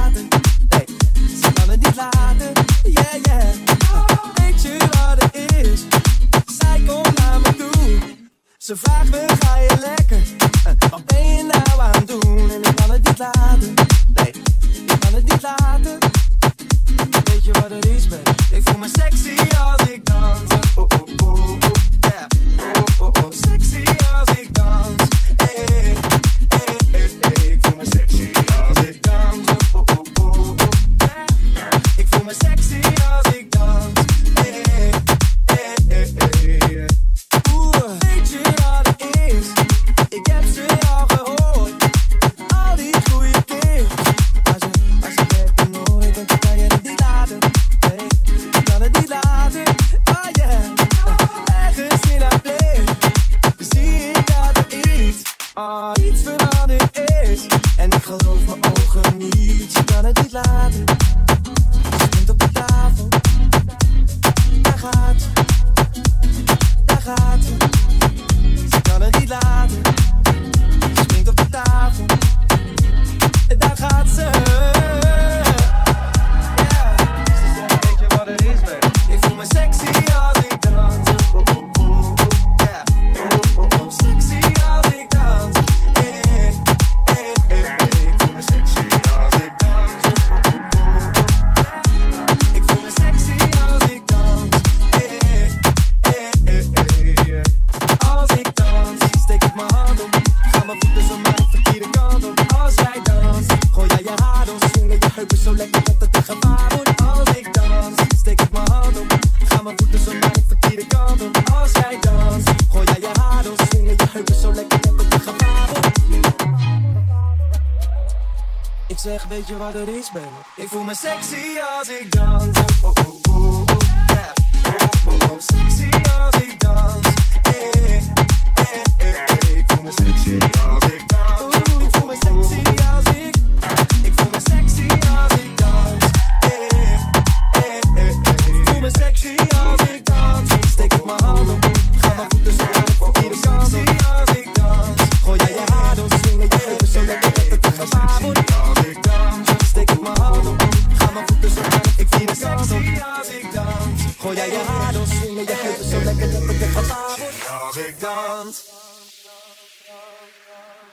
laten. Nee, ze kan het niet laten. Yeah, yeah. Weet je wat het is? Zij komt naar me toe. Ze vraagt me, ga je lekker? Wat ben je nou aan het doen? En ik kan het niet laten. Nee, ik kan het niet laten. Weet je wat het is, baby? Ik voel me sexy als ik dans. Oh, oh, oh, oh, yeah. Oh, oh, oh, sexy als ik dans. Hey, hey, hey, hey. Ik voel me sexy als ik dans. Oh, oh, oh, oh, yeah. Ik voel me sexy als ik dans. Hey, hey, hey, hey, hey. Weet je wat het is? Ik heb ze al gehoord. Al die goede tips. Maar ze werken nooit, want dan kan je het niet laten. Nee, ik kan het niet laten. Oh yeah. Ergens in haar blik zie ik dat er iets veranderd is. En ik geloof mijn ogen niet. Ze kan het niet laten. Ze springt op de tafel. Daar gaat ze. Daar gaat ze. Ze kan het niet laten. Ze springt op de tafel. En daar gaat ze. Yeah. Ze zegt, weet je wat het is, baby? Ik voel me sexy als ik dans. Oh, oh, oh, oh. Yeah. Oh, oh, oh. Sexy als ik dans. Hey, hey, hey, hey, hey. Ik voel me sexy als ik dans. Oh, oh, oh, oh. Ik voel me sexy als ik dans. Hey, hey, hey, hey, hey. Als ik dans, steek ik mijn hand op. Ga mijn voeten zo maar de verkeerde kant op. Als jij dans, gooi jij je haar door. Swingen je heupen zo lekker dat het te gevaar wordt. Als ik dans, steek ik mijn hand op. Ga mijn voeten zo maar de verkeerde kant op. Als jij dans, gooi jij je haar door. Swingen je heupen zo lekker dat het te gevaar wordt. Ik zeg, weet je wat het is, baby? Ik voel me sexy als ik dans. Oh, oh, oh, oh, oh, yeah. Oh, oh, oh, sexy als ik dans. Hey, hey, hey, hey. Ik voel me sexy als ik dans. Ik voel me sexy als ik. Ik voel me sexy als ik dans. Hey, hey, hey, hey. Ik voel me sexy als ik dans. Steek ik mijn hand op. Ga mijn voeten zo naar de verkeerde kant op. Als ik dans, gooi jij je haar door. Swingen je heupen zo lekker dat het te gevaar wordt. Als ik dans, steek ik mijn hand op. Ga mijn voeten zo naar de verkeerde kant op. Als ik dans, gooi jij je haar door. Swingen je heupen zo lekker dat het te gevaar wordt. Als ik dans.